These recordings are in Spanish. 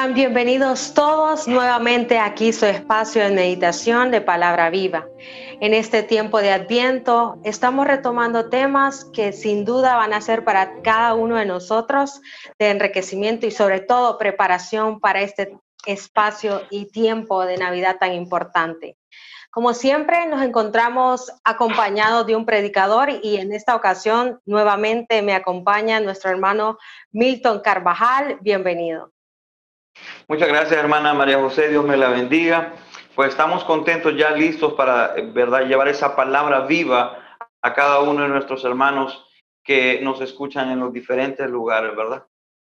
Sean bienvenidos todos nuevamente aquí su espacio de meditación de Palabra Viva. En este tiempo de Adviento estamos retomando temas que sin duda van a ser para cada uno de nosotros de enriquecimiento y sobre todo preparación para este espacio y tiempo de Navidad tan importante. Como siempre nos encontramos acompañados de un predicador y en esta ocasión nuevamente me acompaña nuestro hermano Milton Carvajal. Bienvenido. Muchas gracias, hermana María José, Dios me la bendiga. Pues estamos contentos, ya listos para, ¿verdad?, llevar esa palabra viva a cada uno de nuestros hermanos que nos escuchan en los diferentes lugares, ¿verdad?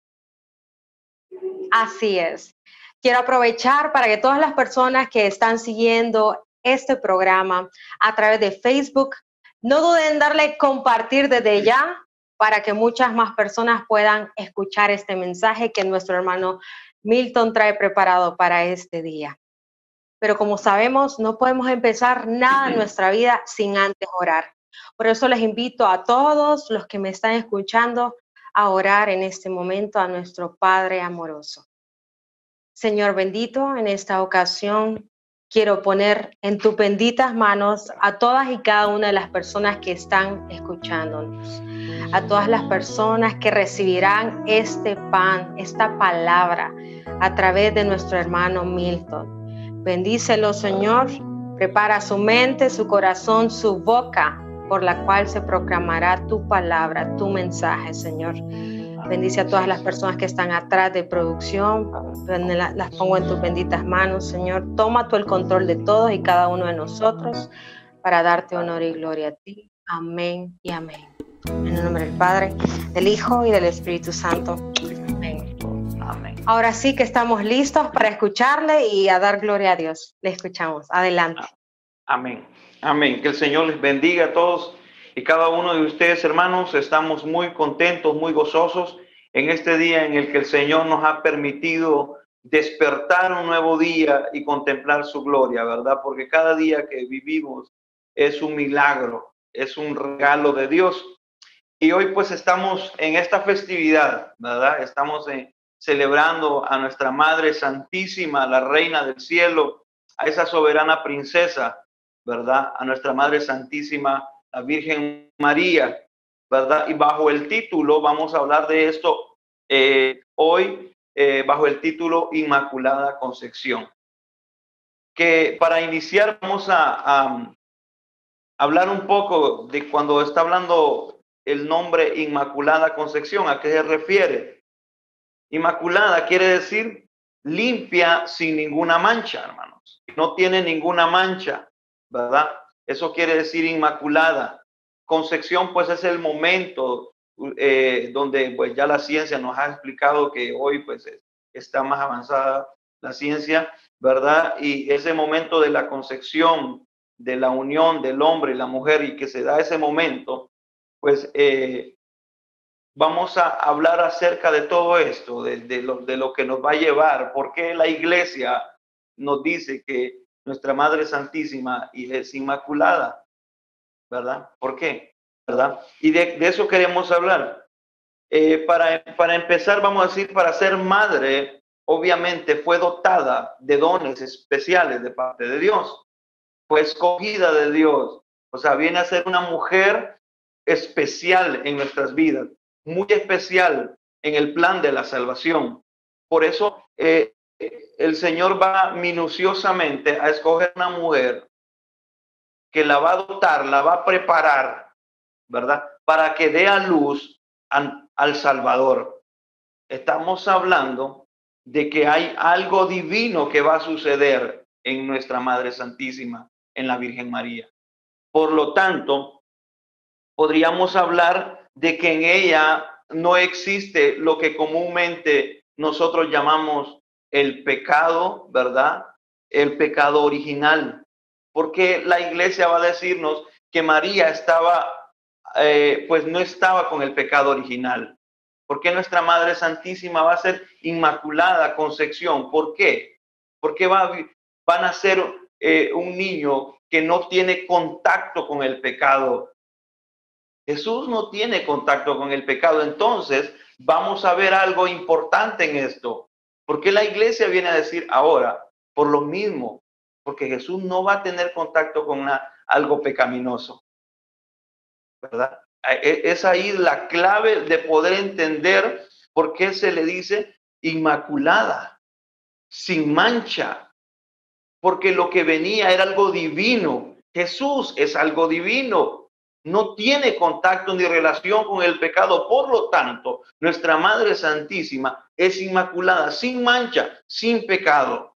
Así es. Quiero aprovechar para que todas las personas que están siguiendo este programa a través de Facebook, no duden en darle compartir desde ya para que muchas más personas puedan escuchar este mensaje que nuestro hermano Milton trae preparado para este día. Pero como sabemos, no podemos empezar nada en nuestra vida sin antes orar. Por eso les invito a todos los que me están escuchando a orar en este momento a nuestro Padre amoroso. Señor bendito, en esta ocasión quiero poner en tus benditas manos a todas y cada una de las personas que están escuchándonos, a todas las personas que recibirán este pan, esta palabra a través de nuestro hermano Milton. Bendícelo, Señor, prepara su mente, su corazón, su boca, por la cual se proclamará tu palabra, tu mensaje, Señor. Bendice a todas las personas que están atrás de producción, las pongo en tus benditas manos, Señor. Toma tú el control de todos y cada uno de nosotros para darte honor y gloria a ti. Amén y amén. En el nombre del Padre, del Hijo y del Espíritu Santo. Amén. Amén. Ahora sí que estamos listos para escucharle y a dar gloria a Dios. Le escuchamos. Adelante. Amén. Amén. Que el Señor les bendiga a todos y cada uno de ustedes, hermanos. Estamos muy contentos, muy gozosos en este día en el que el Señor nos ha permitido despertar un nuevo día y contemplar su gloria, ¿verdad? Porque cada día que vivimos es un milagro, es un regalo de Dios. Y hoy pues estamos en esta festividad, ¿verdad? Estamos celebrando a nuestra Madre Santísima, la Reina del Cielo, a esa soberana princesa, ¿verdad? A nuestra Madre Santísima, la Virgen María, ¿verdad? Y bajo el título, vamos a hablar de esto hoy, bajo el título Inmaculada Concepción. Que para iniciar vamos a hablar un poco de cuando está hablando el nombre Inmaculada Concepción, ¿a qué se refiere? Inmaculada quiere decir limpia sin ninguna mancha, hermanos. No tiene ninguna mancha, ¿verdad? Eso quiere decir inmaculada. Concepción, pues es el momento donde pues ya la ciencia nos ha explicado que hoy pues está más avanzada la ciencia, ¿verdad? Y ese momento de la concepción, de la unión del hombre y la mujer y que se da ese momento, pues vamos a hablar acerca de todo esto, de lo que nos va a llevar, porque la iglesia nos dice que nuestra Madre Santísima es inmaculada, ¿verdad? ¿Por qué? ¿Verdad? Y de eso queremos hablar. Para empezar, vamos a decir, para ser madre, obviamente fue dotada de dones especiales de parte de Dios, fue escogida de Dios, o sea, viene a ser una mujer especial en nuestras vidas, muy especial en el plan de la salvación. Por eso el Señor va minuciosamente a escoger una mujer que la va a dotar, la va a preparar, ¿verdad? Para que dé a luz al Salvador. Estamos hablando de que hay algo divino que va a suceder en nuestra Madre Santísima, en la Virgen María. Por lo tanto, podríamos hablar de que en ella no existe lo que comúnmente nosotros llamamos el pecado, ¿verdad? El pecado original. Porque la iglesia va a decirnos que María estaba, pues no estaba con el pecado original. ¿Por qué nuestra Madre Santísima va a ser Inmaculada Concepción? ¿Por qué? Porque van a ser un niño que no tiene contacto con el pecado. Jesús no tiene contacto con el pecado. Entonces, vamos a ver algo importante en esto. ¿Por qué la iglesia viene a decir ahora? Por lo mismo, porque Jesús no va a tener contacto con algo pecaminoso, ¿verdad? Es ahí la clave de poder entender por qué se le dice inmaculada, sin mancha, porque lo que venía era algo divino. Jesús es algo divino. No tiene contacto ni relación con el pecado. Por lo tanto, nuestra Madre Santísima es inmaculada, sin mancha, sin pecado.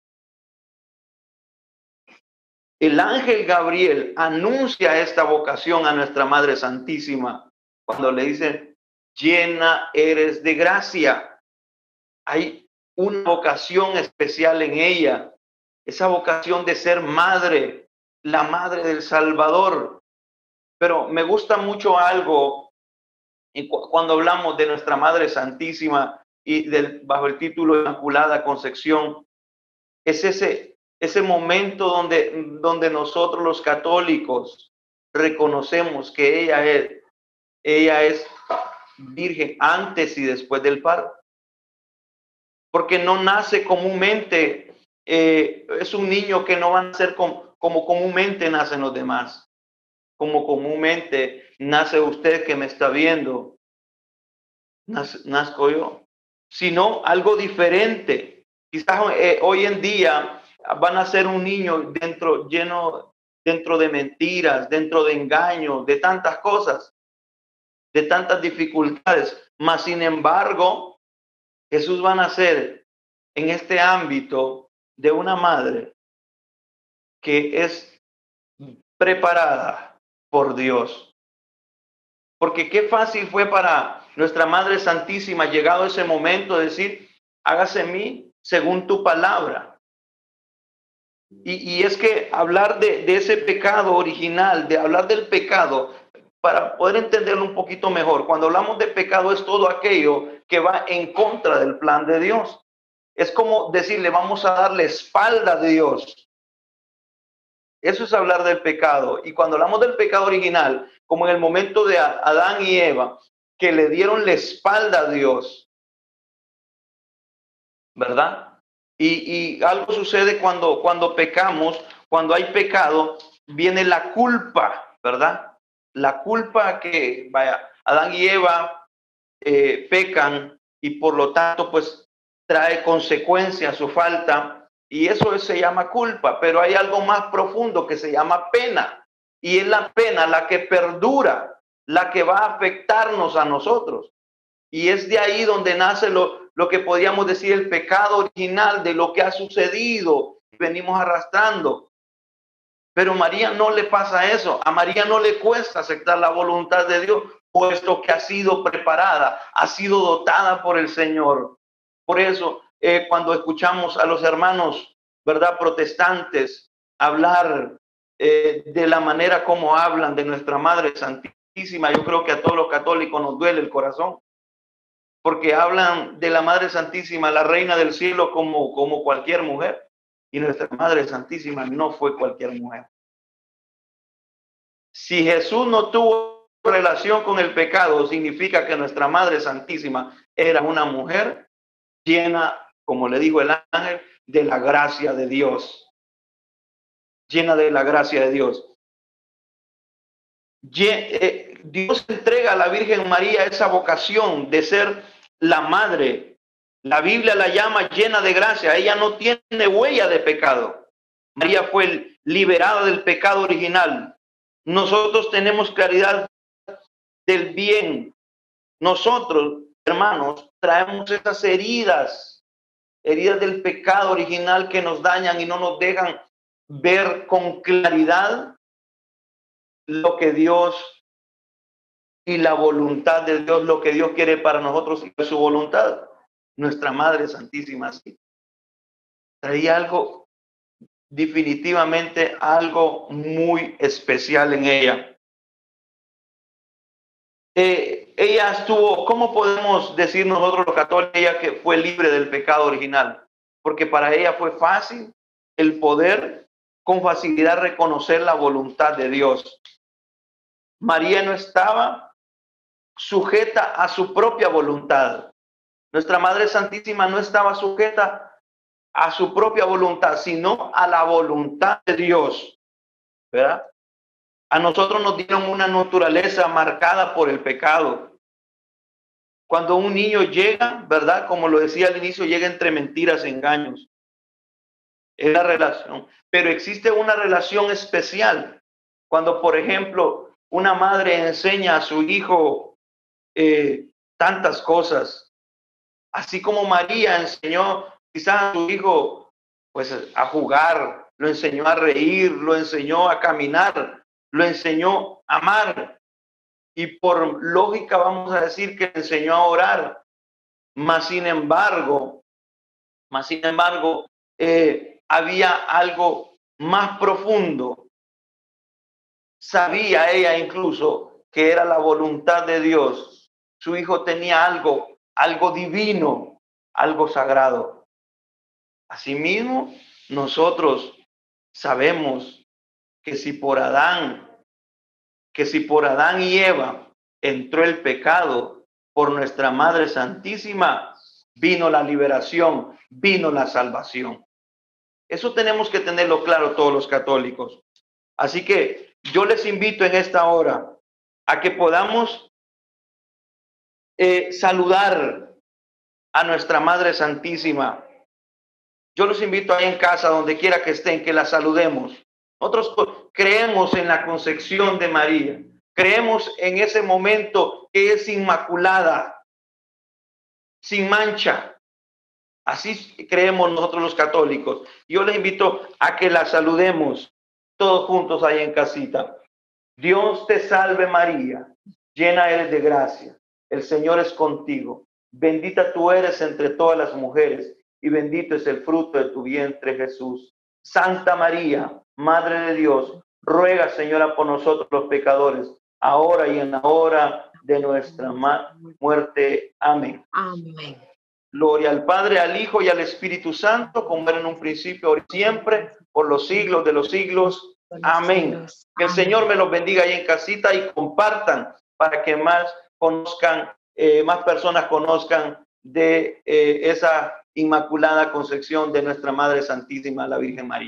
El ángel Gabriel anuncia esta vocación a nuestra Madre Santísima cuando le dice, llena eres de gracia. Hay una vocación especial en ella, esa vocación de ser madre, la madre del Salvador. Pero me gusta mucho algo cuando hablamos de nuestra Madre Santísima y bajo el título Inmaculada Concepción, es ese momento donde nosotros los católicos reconocemos que ella es virgen antes y después del parto. Porque no nace comúnmente, es un niño que no va a nacer como comúnmente nacen los demás, como comúnmente nace usted que me está viendo, nazco yo, sino algo diferente. Quizás hoy en día van a ser un niño dentro de mentiras, dentro de engaños, de tantas cosas, de tantas dificultades, mas sin embargo, Jesús va a nacer en este ámbito de una madre que es preparada por Dios. Porque qué fácil fue para nuestra Madre Santísima, llegado ese momento, decir, hágase en mí según tu palabra. Y es que hablar de ese pecado original, de hablar del pecado, para poder entenderlo un poquito mejor, cuando hablamos de pecado es todo aquello que va en contra del plan de Dios. Es como decirle, vamos a darle espalda a Dios. Eso es hablar del pecado. Y cuando hablamos del pecado original, como en el momento de Adán y Eva, que le dieron la espalda a Dios, ¿verdad? Y algo sucede cuando pecamos, cuando hay pecado, viene la culpa, ¿verdad? La culpa que, vaya, Adán y Eva pecan y por lo tanto, pues trae consecuencias su falta y eso se llama culpa, pero hay algo más profundo que se llama pena y es la pena la que perdura, la que va a afectarnos a nosotros y es de ahí donde nace lo que podríamos decir el pecado original de lo que ha sucedido, venimos arrastrando. Pero a María no le pasa eso, a María no le cuesta aceptar la voluntad de Dios, puesto que ha sido preparada, ha sido dotada por el Señor. Por eso, cuando escuchamos a los hermanos, ¿verdad?, protestantes hablar de la manera como hablan de nuestra Madre Santísima, yo creo que a todos los católicos nos duele el corazón, porque hablan de la Madre Santísima, la Reina del Cielo, como cualquier mujer. Y nuestra Madre Santísima no fue cualquier mujer. Si Jesús no tuvo relación con el pecado, significa que nuestra Madre Santísima era una mujer llena, como le dijo el ángel, de la gracia de Dios. Llena de la gracia de Dios. Dios entrega a la Virgen María esa vocación de ser la madre. La Biblia la llama llena de gracia. Ella no tiene huella de pecado. María fue liberada del pecado original. Nosotros tenemos claridad del bien. Nosotros, hermanos, traemos esas heridas del pecado original que nos dañan y no nos dejan ver con claridad lo que Dios y la voluntad de Dios, lo que Dios quiere para nosotros y su voluntad. Nuestra Madre Santísima sí traía algo, definitivamente algo muy especial en ella. Ella estuvo, ¿cómo podemos decir nosotros los católicos ella que fue libre del pecado original? Porque para ella fue fácil el poder con facilidad reconocer la voluntad de Dios. María no estaba sujeta a su propia voluntad. Nuestra Madre Santísima no estaba sujeta a su propia voluntad, sino a la voluntad de Dios, ¿verdad? A nosotros nos dieron una naturaleza marcada por el pecado. Cuando un niño llega, ¿verdad? Como lo decía al inicio, llega entre mentiras y engaños. Es la relación. Pero existe una relación especial. Cuando, por ejemplo, una madre enseña a su hijo tantas cosas, así como María enseñó quizás a su hijo pues a jugar, lo enseñó a reír, lo enseñó a caminar, lo enseñó a amar, y por lógica vamos a decir que le enseñó a orar. Mas sin embargo, había algo más profundo. Sabía ella incluso que era la voluntad de Dios. Su hijo tenía algo divino, algo sagrado. Asimismo, nosotros sabemos que si por Adán y Eva entró el pecado, por nuestra Madre Santísima vino la liberación, vino la salvación. Eso tenemos que tenerlo claro todos los católicos. Así que yo les invito en esta hora a que podamos saludar a nuestra Madre Santísima. Yo los invito ahí en casa, donde quiera que estén, que la saludemos. Nosotros creemos en la concepción de María. Creemos en ese momento que es inmaculada, sin mancha. Así creemos nosotros los católicos. Yo les invito a que la saludemos todos juntos ahí en casita. Dios te salve María, llena eres de gracia. El Señor es contigo. Bendita tú eres entre todas las mujeres y bendito es el fruto de tu vientre, Jesús. Santa María, Madre de Dios, ruega, Señora, por nosotros los pecadores, ahora y en la hora de nuestra muerte. Amén. Amén. Gloria al Padre, al Hijo y al Espíritu Santo, como era en un principio, ahora y siempre, por los siglos de los siglos. Amén. Que el Señor me los bendiga ahí en casita y compartan para que más conozcan, más personas conozcan de esa inmaculada concepción de nuestra Madre Santísima, la Virgen María.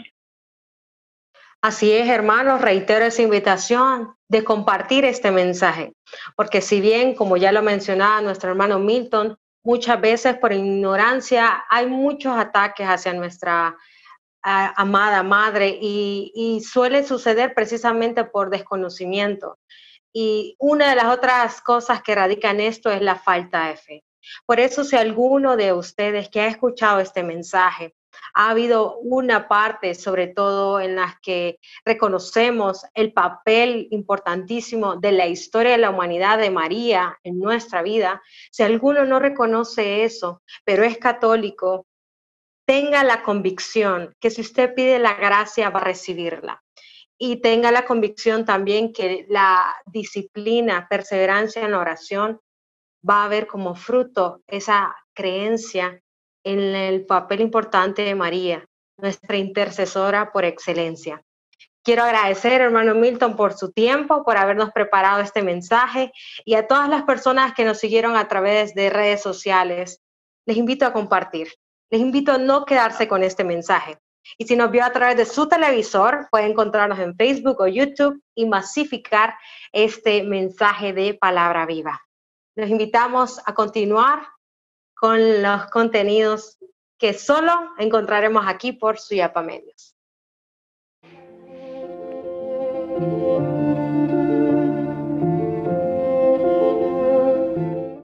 Así es, hermanos, reitero esa invitación de compartir este mensaje, porque si bien, como ya lo mencionaba nuestro hermano Milton, muchas veces por ignorancia hay muchos ataques hacia nuestra amada madre y suele suceder precisamente por desconocimiento. Y una de las otras cosas que radica en esto es la falta de fe. Por eso, si alguno de ustedes que ha escuchado este mensaje, ha habido una parte, sobre todo en las que reconocemos el papel importantísimo de la historia de la humanidad de María en nuestra vida, si alguno no reconoce eso, pero es católico, tenga la convicción que si usted pide la gracia va a recibirla. Y tenga la convicción también que la disciplina, perseverancia en la oración va a ver como fruto esa creencia en el papel importante de María, nuestra intercesora por excelencia. Quiero agradecer, hermano Milton, por su tiempo, por habernos preparado este mensaje y a todas las personas que nos siguieron a través de redes sociales. Les invito a compartir. Les invito a no quedarse con este mensaje. Y si nos vio a través de su televisor, puede encontrarnos en Facebook o YouTube y masificar este mensaje de Palabra Viva. Los invitamos a continuar con los contenidos que solo encontraremos aquí por Suyapa Medios.